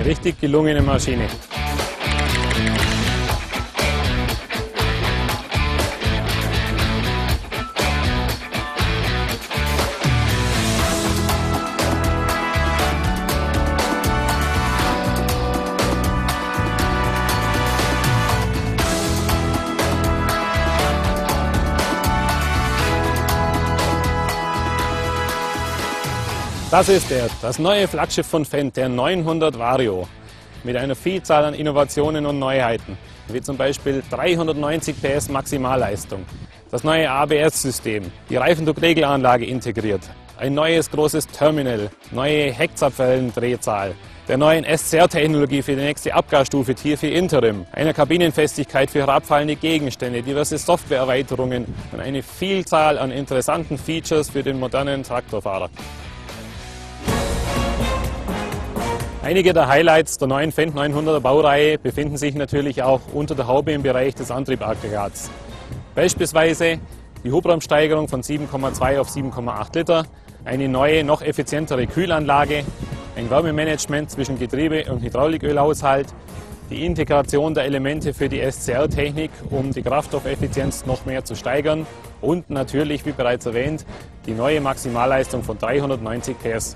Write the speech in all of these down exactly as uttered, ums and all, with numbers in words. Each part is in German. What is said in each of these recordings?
Richtig gelungene Maschine. Das ist er, das neue Flaggschiff von Fendt, der neunhundert Vario, mit einer Vielzahl an Innovationen und Neuheiten, wie zum Beispiel dreihundertneunzig P S Maximalleistung, das neue A B S-System, die Reifendruckregelanlage integriert, ein neues großes Terminal, neue Heckzapfellendrehzahl, der neuen S C R-Technologie für die nächste Abgasstufe Tier vier Interim, einer Kabinenfestigkeit für herabfallende Gegenstände, diverse Softwareerweiterungen und eine Vielzahl an interessanten Features für den modernen Traktorfahrer. Einige der Highlights der neuen Fendt neunhunderter Baureihe befinden sich natürlich auch unter der Haube im Bereich des Antriebaggregats. Beispielsweise die Hubraumsteigerung von sieben Komma zwei auf sieben Komma acht Liter, eine neue, noch effizientere Kühlanlage, ein Wärmemanagement zwischen Getriebe und Hydraulikölhaushalt, die Integration der Elemente für die S C R-Technik, um die Kraftstoffeffizienz noch mehr zu steigern und natürlich, wie bereits erwähnt, die neue Maximalleistung von dreihundertneunzig P S.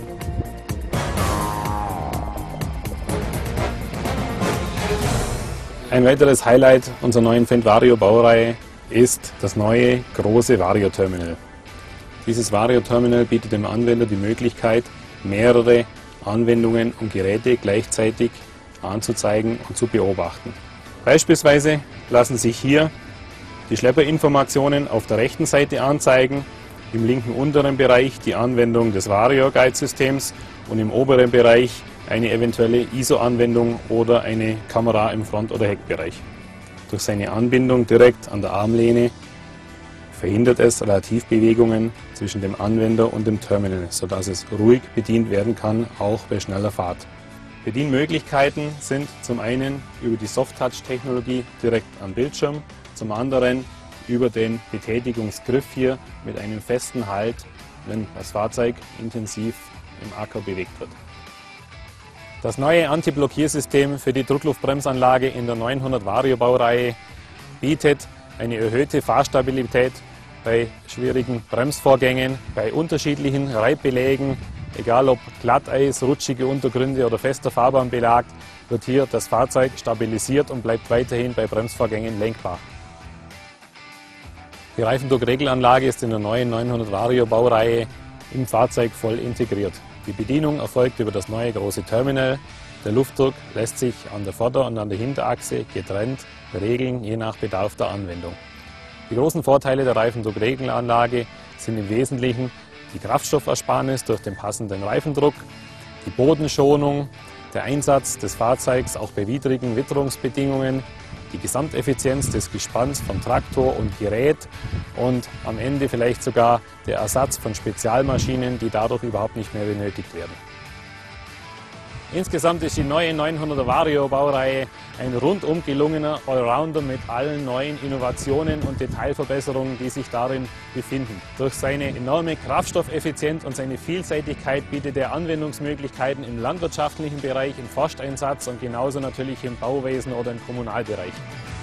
Ein weiteres Highlight unserer neuen Fendt Vario Baureihe ist das neue große Vario Terminal. Dieses Vario Terminal bietet dem Anwender die Möglichkeit, mehrere Anwendungen und Geräte gleichzeitig anzuzeigen und zu beobachten. Beispielsweise lassen sich hier die Schlepperinformationen auf der rechten Seite anzeigen, im linken unteren Bereich die Anwendung des Vario Guide Systems und im oberen Bereich eine eventuelle I S O-Anwendung oder eine Kamera im Front- oder Heckbereich. Durch seine Anbindung direkt an der Armlehne verhindert es Relativbewegungen zwischen dem Anwender und dem Terminal, sodass es ruhig bedient werden kann, auch bei schneller Fahrt. Bedienmöglichkeiten sind zum einen über die Soft-Touch-Technologie direkt am Bildschirm, zum anderen über den Betätigungsgriff hier mit einem festen Halt, wenn das Fahrzeug intensiv im Acker bewegt wird. Das neue Anti-Blockiersystem für die Druckluftbremsanlage in der neunhundert Vario Baureihe bietet eine erhöhte Fahrstabilität bei schwierigen Bremsvorgängen, bei unterschiedlichen Reibbelägen, egal ob Glatteis, rutschige Untergründe oder fester Fahrbahnbelag, wird hier das Fahrzeug stabilisiert und bleibt weiterhin bei Bremsvorgängen lenkbar. Die Reifendruckregelanlage ist in der neuen neunhundert Vario Baureihe im Fahrzeug voll integriert. Die Bedienung erfolgt über das neue große Terminal. Der Luftdruck lässt sich an der Vorder- und an der Hinterachse getrennt regeln, je nach Bedarf der Anwendung. Die großen Vorteile der Reifendruckregelanlage sind im Wesentlichen die Kraftstoffersparnis durch den passenden Reifendruck, die Bodenschonung, der Einsatz des Fahrzeugs auch bei widrigen Witterungsbedingungen, die Gesamteffizienz des Gespanns von Traktor und Gerät und am Ende vielleicht sogar der Ersatz von Spezialmaschinen, die dadurch überhaupt nicht mehr benötigt werden. Insgesamt ist die neue neunhunderter Vario Baureihe ein rundum gelungener Allrounder mit allen neuen Innovationen und Detailverbesserungen, die sich darin befinden. Durch seine enorme Kraftstoffeffizienz und seine Vielseitigkeit bietet er Anwendungsmöglichkeiten im landwirtschaftlichen Bereich, im Forsteinsatz und genauso natürlich im Bauwesen oder im Kommunalbereich.